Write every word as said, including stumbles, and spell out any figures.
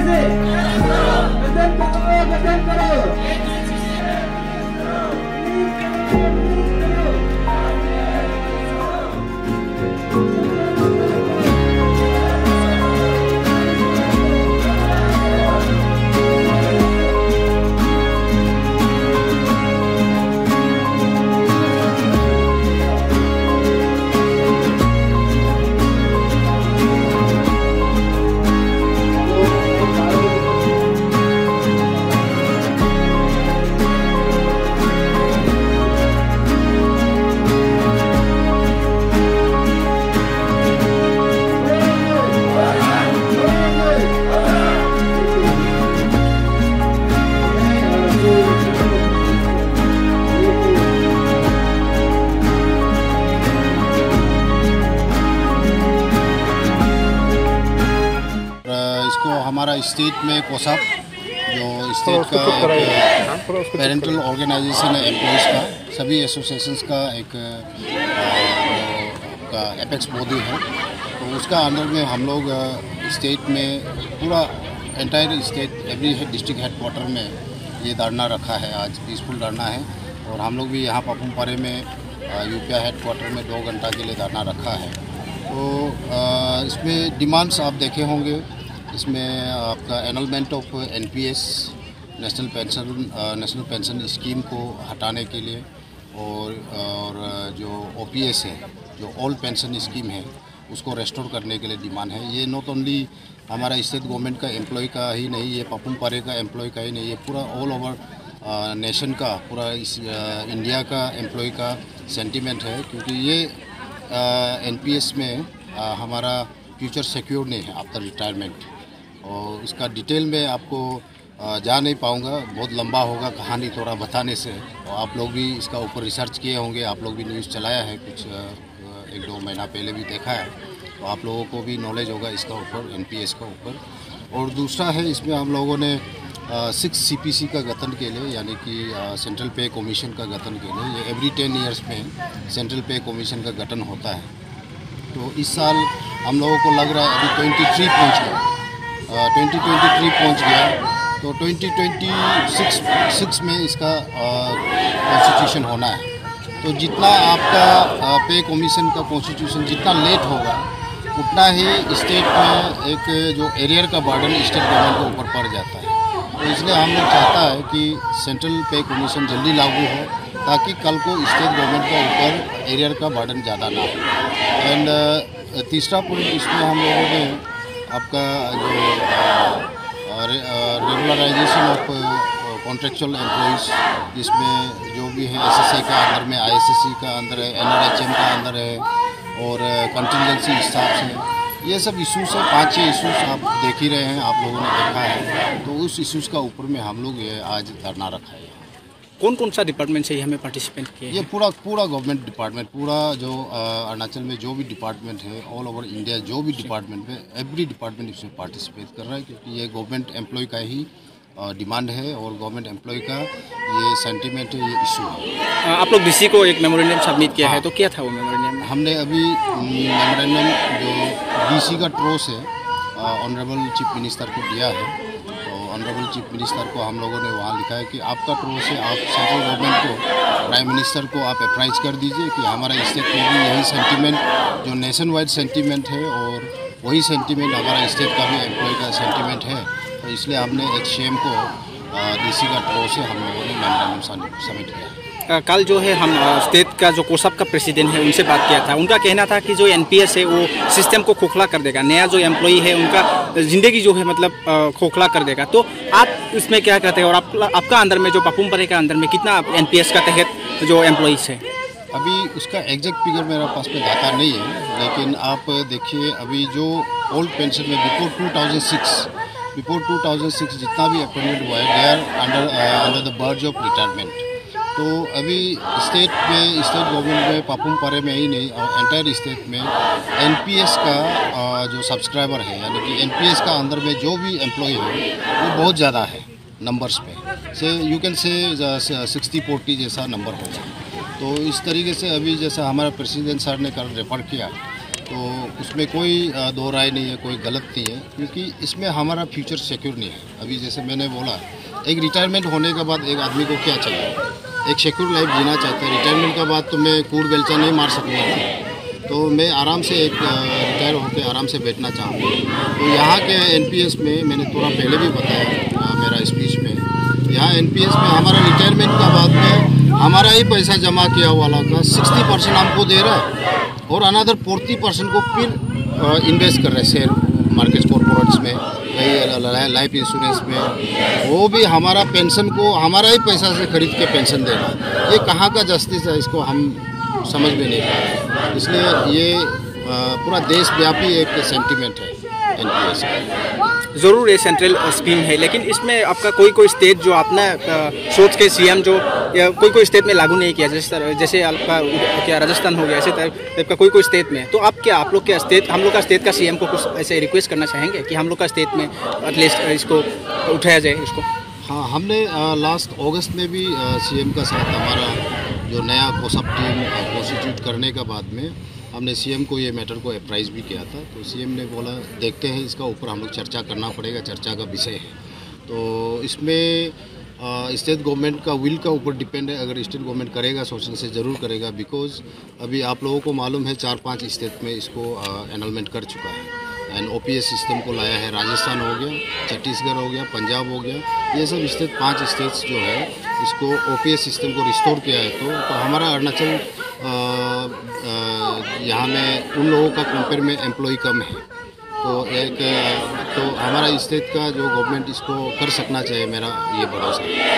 से गजन करो, गजन करो। इसको हमारा स्टेट में कोसाप जो स्टेट का पेरेंटल ऑर्गेनाइजेशन है एम्प्लॉइज़ का, सभी एसोसिएशंस का एक का एपेक्स बॉडी है, तो उसका अंडर में हम लोग स्टेट में पूरा entire state every district headquarter में ये धरना रखा है। आज पीसफुल धरना है और हम लोग भी यहाँ पापुमपारे में यूपीआई हेडक्वार्टर में दो घंटा के लिए धरना रखा है। तो इसमें डिमांड्स आप देखे होंगे, इसमें आपका enrolment of NPS national pension national pension scheme को हटाने के लिए और और जो ओपीएस है जो ओल्ड पेंशन स्कीम है उसको रेस्टोर करने के लिए डिमांड है। ये नॉट ओनली हमारा स्टेट गवर्नमेंट का एम्प्लॉय का ही नहीं, ये पापुमपारे का एम्प्लॉय का ही नहीं, ये पूरा ऑल ओवर नेशन का, पूरा इस इंडिया का एम्प्लॉय का सेंटीमेंट है, क्योंकि ये एनपीएस में आ, हमारा फ्यूचर सिक्योर नहीं है आफ्टर रिटायरमेंट। और इसका डिटेल में आपको जा नहीं पाऊँगा, बहुत लंबा होगा कहानी थोड़ा बताने से। और आप लोग भी इसका ऊपर रिसर्च किए होंगे, आप लोग भी न्यूज़ चलाया है कुछ एक दो महीना पहले भी देखा है, तो आप लोगों को भी नॉलेज होगा इसका ऊपर, एनपीएस का ऊपर। और दूसरा है इसमें हम लोगों ने सिक्स सीपीसी का गठन के लिए, यानी कि सेंट्रल पे कमीशन का गठन के लिए, ये एवरी टेन इयर्स में सेंट्रल पे कमीशन का गठन होता है। तो इस साल हम लोगों को लग रहा है अभी ट्वेंटी थ्री पहुँच गया, ट्वेंटी ट्वेंटी थ्री पहुँच गया, तो ट्वेंटी ट्वेंटी सिक्स सिक्स में इसका कॉन्स्टिट्यूशन होना है। तो जितना आपका पे कमीशन का कॉन्स्टिट्यूशन जितना लेट होगा उतना ही स्टेट में एक जो एरियर का बर्डन स्टेट गवर्नमेंट के ऊपर पड़ जाता है। तो इसलिए हम लोग चाहता है कि सेंट्रल पे कमीशन जल्दी लागू हो, ताकि कल को स्टेट गवर्नमेंट का ऊपर एरियर का बर्डन ज़्यादा ना हो। एंड तीसरा पॉइंट इसमें हम लोगों ने आपका जो रेगुलराइजेशन ऑफ कॉन्ट्रेक्चुअल एम्प्लॉइज़, जिसमें जो भी है एसएसए का अंदर में, आईएसएससी का अंदर है, एनआरएचएम का अंदर है और कंटिजेंसी स्टाफ है, ये सब इश्यूज है, पाँच छः इश्यूज आप देख ही रहे हैं, आप लोगों ने देखा है। तो उस इश्यूज़ का ऊपर में हम लोग ये आज धरना रखा है। कौन कौन सा डिपार्टमेंट से हमें पार्टिसिपेंट किया? ये पूरा पूरा गवर्नमेंट डिपार्टमेंट, पूरा जो अरुणाचल में जो भी डिपार्टमेंट है, ऑल ओवर इंडिया जो भी डिपार्टमेंट है, एवरी डिपार्टमेंट इसमें पार्टिसिपेट कर रहा है, क्योंकि ये गवर्नमेंट एम्प्लॉय का ही डिमांड है और गवर्नमेंट एम्प्लॉय का ये सेंटीमेंट है, ये इशू है। आप लोग डीसी को एक मेमोरेंडम सबमिट किया है, तो क्या था वो मेमोरेंडम? हमने अभी मेमोरेंडम जो डीसी का ट्रोस है ऑनरेबल चीफ मिनिस्टर को दिया है। तो ऑनरेबल चीफ मिनिस्टर को हम लोगों ने वहाँ लिखा है कि आपका ट्रोस है, आप सेंट्रल गवर्नमेंट को, प्राइम मिनिस्टर को आप अप्राइज कर दीजिए कि हमारा स्टेट में भी यही सेंटीमेंट जो नेशन वाइड सेंटीमेंट है और वही सेंटीमेंट हमारा स्टेट का भी एम्प्लॉय का सेंटीमेंट है। तो इसलिए हमने एक शेम को डीसी का ट्रोस से हम लोगों ने मेमोरेंडम सबमिट किया। कल जो है हम स्टेट का जो कोसाप का प्रेसिडेंट है उनसे बात किया था, उनका कहना था कि जो एनपीएस है वो सिस्टम को खोखला कर देगा, नया जो एम्प्लॉई है उनका ज़िंदगी जो है मतलब खोखला कर देगा। तो आप इसमें क्या कहते हैं और आप, आपका अंदर में जो पापुमपारे का अंदर में कितना एनपीएस का तहत जो एम्प्लॉइज़ है? अभी उसका एग्जैक्ट फिगर मेरे पास में डाटा नहीं है, लेकिन आप देखिए अभी जो ओल्ड पेंशन में before two thousand six before two thousand six जितना भी अपॉइंटमेंट हुआ है, they are under under the burden of retirement. तो अभी स्टेट में, स्टेट गवर्नमेंट में, पापुमपारे में ही नहीं और एंटायर स्टेट में एनपीएस का uh, जो सब्सक्राइबर है, यानी कि एनपीएस का अंदर में जो भी एम्प्लॉय है वो बहुत ज़्यादा है नंबर्स पे, say you can say sixty forty जैसा नंबर होगा। तो इस तरीके से अभी जैसा हमारा प्रेसिडेंट सर ने कल रेफर किया तो उसमें कोई दो राय नहीं है, कोई गलत नहीं है, क्योंकि इसमें हमारा फ्यूचर सिक्योर नहीं है। अभी जैसे मैंने बोला, एक रिटायरमेंट होने के बाद एक आदमी को क्या चाहिए, एक सिक्योर लाइफ जीना चाहता है। रिटायरमेंट के बाद तो मैं कूड़ बेलचा नहीं मार सकूँगा ना, तो मैं आराम से एक रिटायर होकर आराम से बैठना चाहूँगा। तो यहाँ के एनपीएस में मैंने थोड़ा पहले भी बताया मेरा स्पीच में, यहाँ एनपीएस में हमारा रिटायरमेंट का बाद में हमारा ही पैसा जमा किया वाला का सिक्सटी परसेंट हमको दे रहा है और अनदर फोर्टी परसेंट को फिर इन्वेस्ट कर रहे हैं शेयर मार्केट कॉर्पोरेट्स में, लाइफ इंश्योरेंस में। वो भी हमारा पेंशन को हमारा ही पैसा से खरीद के पेंशन दे रहा है। ये कहाँ का जस्टिस है, इसको हम समझ में नहीं पा रहे। इसलिए ये पूरा देशव्यापी एक सेंटिमेंट है एनपीएस का। ज़रूर ये सेंट्रल स्कीम है, लेकिन इसमें आपका कोई कोई स्टेट जो अपना सोच के सीएम जो या कोई कोई स्टेट में लागू नहीं किया, जैसे जैसे आपका क्या राजस्थान हो गया, ऐसे टाइप का कोई कोई स्टेट में। तो आप क्या आप लोग क्या स्टेट हम लोग का स्टेट का सीएम को कुछ ऐसे रिक्वेस्ट करना चाहेंगे कि हम लोग का स्टेट में एटलीस्ट इसको उठाया जाए इसको? हाँ, हमने लास्ट अगस्त में भी सीएम का साथ हमारा जो नया कोसप टीम कॉन्स्टिट्यूट करने के बाद में हमने सीएम को ये मैटर को अप्राइज भी किया था। तो सीएम ने बोला देखते हैं, इसका ऊपर हम लोग चर्चा करना पड़ेगा, चर्चा का विषय है। तो इसमें स्टेट गवर्नमेंट का विल का ऊपर डिपेंड है। अगर स्टेट गवर्नमेंट करेगा, सोचने से ज़रूर करेगा, बिकॉज अभी आप लोगों को मालूम है चार पांच स्टेट में इसको एनरोलमेंट कर चुका है एंड ओपीएस सिस्टम को लाया है। राजस्थान हो गया, छत्तीसगढ़ हो गया, पंजाब हो गया, ये सब स्टेट पांच स्टेट्स जो है इसको ओपीएस सिस्टम को रिस्टोर किया है। तो, तो हमारा अरुणाचल यहाँ में उन लोगों का कंपेयर में एम्प्लॉय कम है। तो एक तो हमारा स्टेट का जो गवर्नमेंट इसको कर सकना चाहिए, मेरा ये भरोसा है।